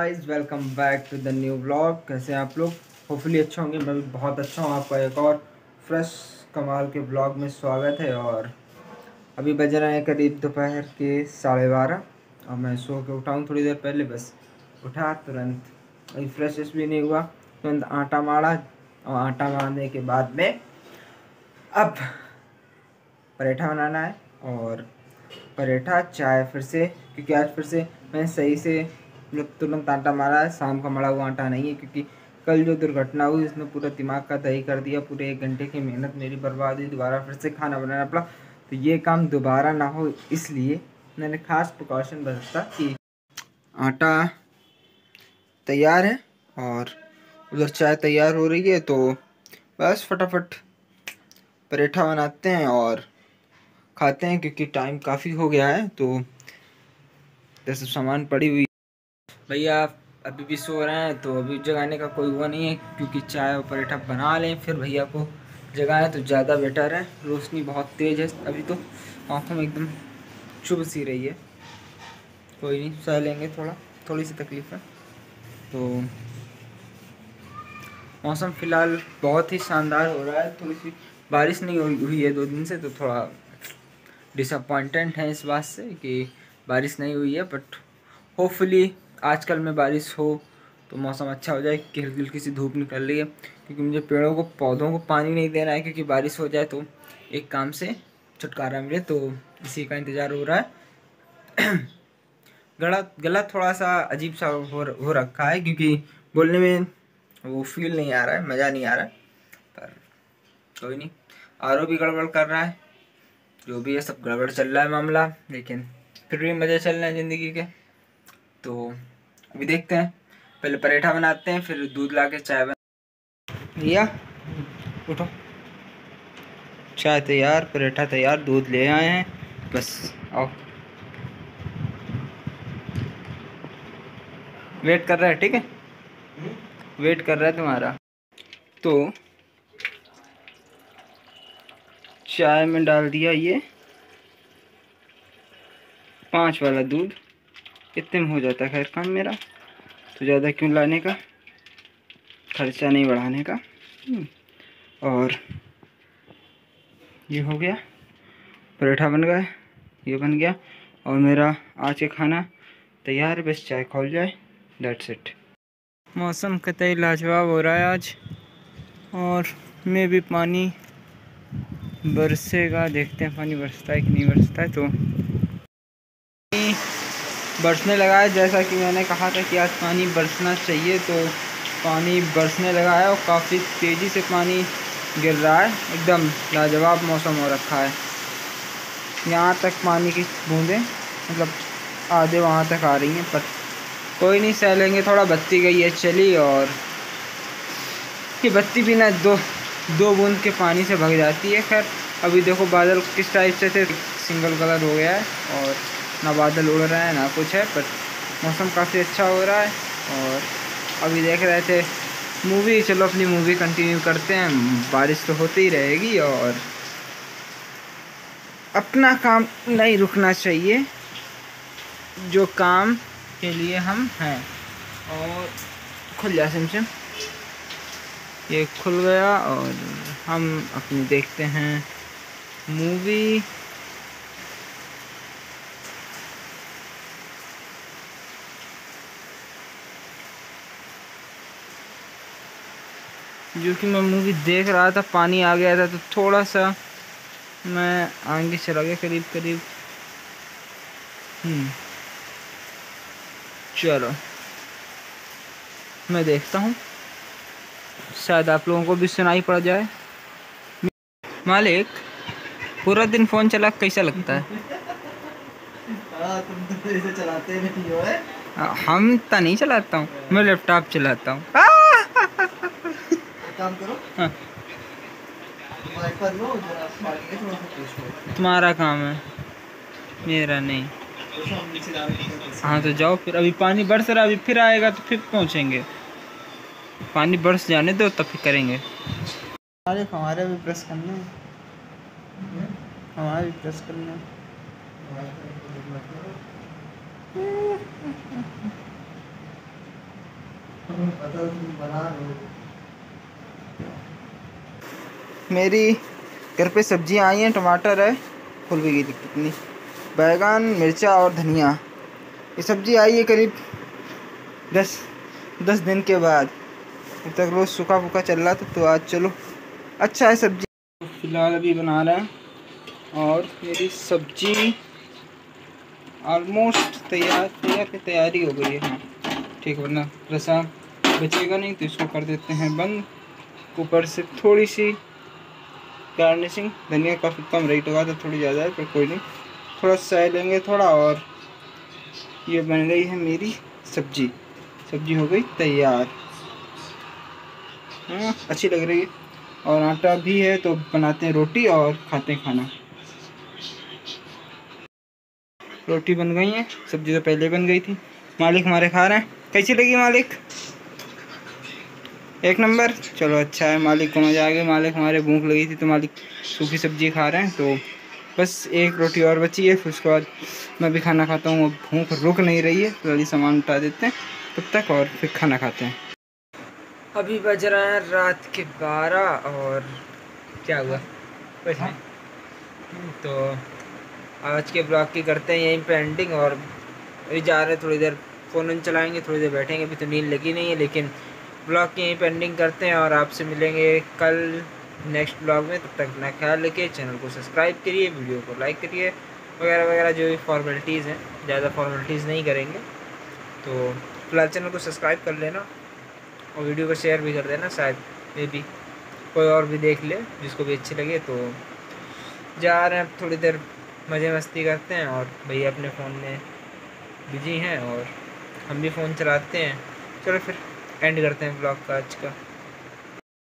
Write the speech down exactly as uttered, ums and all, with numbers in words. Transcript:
Guys, welcome back to the new vlog. कैसे हैं आप लोग? होपफुली अच्छे होंगे। मैं भी बहुत अच्छा हूँ। आपका एक और फ्रेश कमाल के व्लॉग में स्वागत है। और अभी बज रहे हैं करीब दोपहर के साढ़े बारह और मैं सो के उठा हूँ थोड़ी देर पहले। बस उठा तुरंत, अभी फ्रेश भी नहीं हुआ, तुरंत आटा मारा और आटा मारने के बाद में अब पराठा बनाना है। और पराठा चाय फिर से, क्योंकि आज फिर से मैं सही से मतलब तुरंत आटा मारा है। शाम का मड़ा हुआ आटा नहीं है, क्योंकि कल जो दुर्घटना हुई उसने पूरा दिमाग का दही कर दिया। पूरे एक घंटे की मेहनत मेरी बर्बाद हुई। दोबारा फिर से खाना बनाना पड़ा, तो ये काम दोबारा ना हो इसलिए मैंने खास प्रिकॉशन बरता कि आटा तैयार है और उधर चाय तैयार हो रही है, तो बस फटाफट पराठा बनाते हैं और खाते हैं, क्योंकि टाइम काफ़ी हो गया है। तो जैसे सामान पड़ी हुई भैया अभी भी सो रहे हैं, तो अभी जगाने का कोई हुआ नहीं है, क्योंकि चाय और पराठा बना लें फिर भैया को जगाएं तो ज़्यादा बेटर है। रोशनी बहुत तेज़ है अभी, तो आँखों में एकदम चुभ सी रही है। कोई नहीं, सह लेंगे, थोड़ा थोड़ी सी तकलीफ़ है। तो मौसम फ़िलहाल बहुत ही शानदार हो रहा है। थोड़ी सी बारिश नहीं हुई हुई है दो दिन से, तो थोड़ा डिसअपॉइंटेड है इस बात से कि बारिश नहीं हुई है। बट होपफुली आजकल में बारिश हो तो मौसम अच्छा हो जाए, कि हल्की हल्की सी धूप निकल रही है, क्योंकि मुझे पेड़ों को पौधों को पानी नहीं देना है, क्योंकि बारिश हो जाए तो एक काम से छुटकारा मिले। तो इसी का इंतज़ार हो रहा है। गला गला थोड़ा सा अजीब सा हो हो रखा है, क्योंकि बोलने में वो फील नहीं आ रहा है, मज़ा नहीं आ रहा है। पर कोई नहीं, आर ओ भी गड़बड़ कर रहा है, जो भी है सब गड़बड़ चल रहा है मामला, लेकिन फिर भी मज़े चल रहे हैं ज़िंदगी के। तो अभी देखते हैं, पहले पराठा बनाते हैं, फिर दूध ला के चाय बना। भैया उठो, चाय तैयार, पराठा तैयार, दूध ले आए हैं, बस आओ। वेट कर रहा है, ठीक है, वेट कर रहा है तुम्हारा। तो चाय में डाल दिया ये पाँच वाला दूध, इतने में हो जाता है खैर काम मेरा, तो ज़्यादा क्यों लाने का, खर्चा नहीं बढ़ाने का। और ये हो गया, पराठा बन गया, ये बन गया, और मेरा आज का खाना तैयार है। बस चाय खोल जाए, दैट्स इट। मौसम कतई लाजवाब हो रहा है आज, और मैं भी पानी बरसेगा, देखते हैं पानी बरसता है कि नहीं बरसता है। तो बरसने लगा है, जैसा कि मैंने कहा था कि आज पानी बरसना चाहिए, तो पानी बरसने लगा है और काफ़ी तेज़ी से पानी गिर रहा है। एकदम लाजवाब मौसम हो रखा है। यहाँ तक पानी की बूंदें मतलब आधे वहाँ तक आ रही हैं, पर कोई नहीं, सह लेंगे। थोड़ा बत्ती गई है चली, और ये बत्ती भी ना दो दो बूंद के पानी से भग जाती है। खैर अभी देखो बादल किस टाइप से थे, सिंगल कलर हो गया है, और ना बादल उड़ रहा है ना कुछ है, पर मौसम काफ़ी अच्छा हो रहा है। और अभी देख रहे थे मूवी, चलो अपनी मूवी कंटिन्यू करते हैं। बारिश तो होती ही रहेगी और अपना काम नहीं रुकना चाहिए, जो काम के लिए हम हैं। और खुल जा सिमसिम, ये खुल गया, और हम अपनी देखते हैं मूवी। जो कि मैं मूवी देख रहा था, पानी आ गया था, तो थोड़ा सा मैं आगे चला गया, करीब करीब हम्म चलो मैं देखता हूँ, शायद आप लोगों को भी सुनाई पड़ जाए। मालिक, पूरा दिन फ़ोन चला कैसा लगता है? हाँ, तुम तो ऐसे चलाते नहीं हो। है हम तो नहीं चलाता हूँ, मैं लैपटॉप चलाता हूँ। काम करो, हाँ, वाइपर लो जरा, पानी है थोड़ा सा पूछ लो। तुम्हारा काम है, मेरा नहीं। तो हम नीचे जा रहे हैं। हाँ तो जाओ फिर, अभी पानी बरस रहा, अभी फिर आएगा तो फिर पहुँचेंगे। पानी बरस जाने दो तब फिर करेंगे। अरे हमारे भी प्रेस करने हैं, हमारे भी प्रेस करने हैं। पता तुम बना रहे हो। मेरी घर पे सब्जियां आई हैं, टमाटर है, फूल भी गई थी कितनी, बैगन, मिर्चा और धनिया। ये सब्जी आई है करीब दस दस दिन के बाद। अब तक रोज़ सूखा फूका चल रहा था, तो आज चलो अच्छा है सब्जी। फिलहाल अभी बना रहे हैं और मेरी सब्जी ऑलमोस्ट तैयार तैयार की तैयारी हो गई है। हाँ ठीक, वरना रसा बचेगा नहीं, तो इसको कर देते हैं बंद। ऊपर से थोड़ी सी गार्निशिंग, धनिया काफ़ी कम रेट होगा तो थोड़ी ज़्यादा है, पर कोई नहीं, थोड़ा सा लेंगे थोड़ा। और ये बन गई है मेरी सब्जी। सब्जी हो गई तैयार। हाँ अच्छी लग रही है। और आटा भी है, तो बनाते हैं रोटी और खाते हैं खाना। रोटी बन गई है, सब्जी तो पहले बन गई थी। मालिक हमारे खा रहे हैं। कैसी लगी मालिक? एक नंबर। चलो अच्छा है, मालिक को मज़ा आ गया। मालिक हमारे भूख लगी थी तो मालिक सूखी सब्जी खा रहे हैं। तो बस एक रोटी और बची है, फिर उसके बाद मैं भी खाना खाता हूँ। अब भूख रुक नहीं रही है, तो जल्दी सामान उठा देते हैं तब तक और फिर खाना खाते हैं। अभी बज रहे हैं रात के बारह और क्या हुआ कुछ नहीं। तो आज के ब्लॉग की करते हैं यहीं पे एंडिंग। और अभी जा रहे हैं, थोड़ी देर फ़ोन चलाएंगे, थोड़ी देर बैठेंगे। अभी तो नींद लगी नहीं है, लेकिन ब्लॉग की यहीं पे एंडिंग करते हैं और आपसे मिलेंगे कल नेक्स्ट ब्लॉग में। तब तक अपना ख्याल रखिए, चैनल को सब्सक्राइब करिए, वीडियो को लाइक करिए, वगैरह वगैरह जो भी फॉर्मेलिटीज़ हैं। ज़्यादा फॉर्मेलिटीज़ नहीं करेंगे, तो फिलहाल चैनल को सब्सक्राइब कर लेना और वीडियो को शेयर भी कर देना। शायद मे भी कोई और भी देख ले जिसको भी अच्छी लगे। तो जा रहे हैं, थोड़ी देर मज़े मस्ती करते हैं और भैया अपने फ़ोन में बिजी हैं और हम भी फ़ोन चलाते हैं। चलो फिर एंड करते हैं ब्लॉग का आज का।